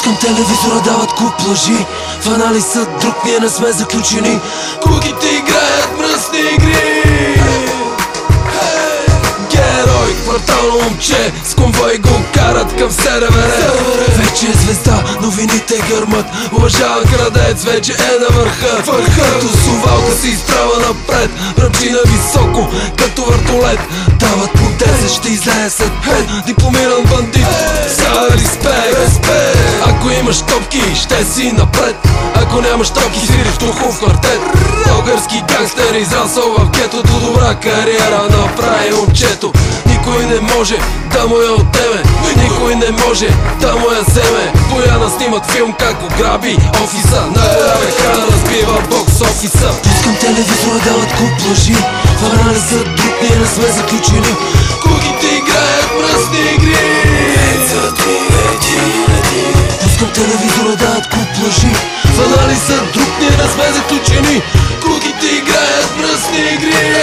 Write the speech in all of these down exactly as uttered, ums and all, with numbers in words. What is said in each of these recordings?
Пускам телевизора, дават куп лъжи. Фанали са друг, ние не сме заключени. Кугите играят мръсни игри. Герой, квартално момче, с конвой го карат към СРВР. Вече е звезда, новините гърмат. Уважаван крадец, вече е на върха. Като сувалка се изправя напред, връбчи на високо, като въртолет. Дават по десет, ще излезе след пет. Дипломиран бандит, са респект. Ако имаш топки, ще си напред. Ако нямаш топки, свириш в духов квартет. Български гангстер, израсъл в гетото. Добра кариера направи момчето. Никой не може да му я отнеме, никой не може да му я вземе. Бояна снимат филм как го граби офиса. На голям екран разбива бокс офиса. Пускам телевизора, дават куп лъжи. Фанали са друг, ние не сме заключени. Кугите играят мръсни игри. Пускам телевизора, дават куп лъжи. Фанали са друг, ние не сме заключени. Кугите играят мръсни игри.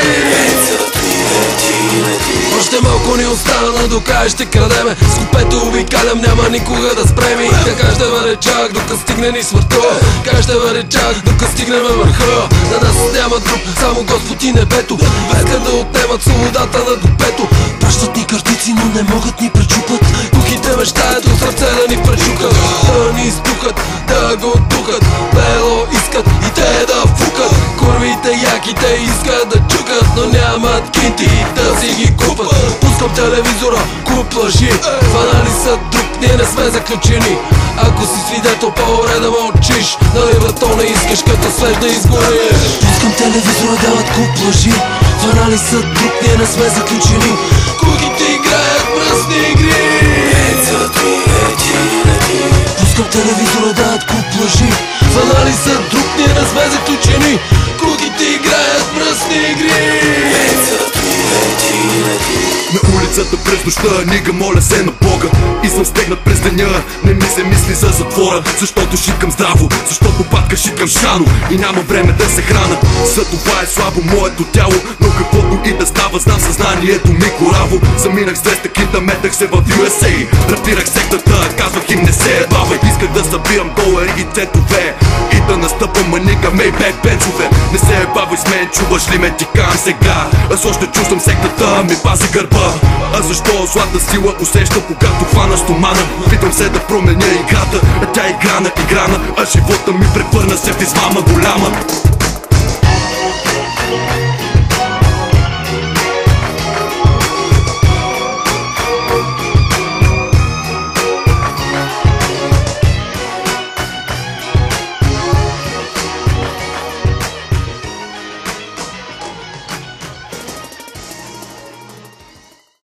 Още малко ни остана, докай ще крадеме. С купето обикалям, няма никога да спреми. Така ще бъде чак, докато стигне ни смъртта. Как ще бъде чак, докато стигнем върха. На нас няма друг, само Господ и небето. Искат да отнемат свободата на дупето. Пращат ни картици, но не могат ни пречупат. Кухите мечтаят от сърце да ни пречукат. Да ни издухат, да го духат. Бело искат и те да фукат. Курвите яките искат да чукат, но нямат кинти да си ги купат. Пускам телевизора, куп лъжи. Фанали са друг, ние не сме заключени. Ако си свидетел, по-добре да мълчиш. Нали брато не искаш, като свеж да изгориш. Пускам телевизора, дават куп лъжи. Фанали са друг, ние не сме заключени. Кугите играят мръсни игри. Пускам телевизора, дават куп лъжи. Фанали са друг, ние не сме заключени. Кугите играят мръсни игри. На улицата през нощта, нига моля се на Бога. И съм стегнат през деня, не ми се мисли за затвора. Защото шиткам здраво, защото патка шиткам шано. И няма време да се храна, за това е слабо моето тяло. Но каквото и да става, знам съзнанието ми кораво. Заминах с двеста кита, метах се в Ю Ес Ей. Рапирах сектата, казвах им не се ебавай. Исках да събирам долари и центове и да настъпам манига мейбек бенчове. Не се ебавай с мен, чуваш ли ме, ти кам сега. Аз още чувствам сектата, ми пази гърба. А защо злата сила усещам, когато хвана стомана? Питам се да променя играта, а тя играна, играна. А живота ми превърна се в измама голяма.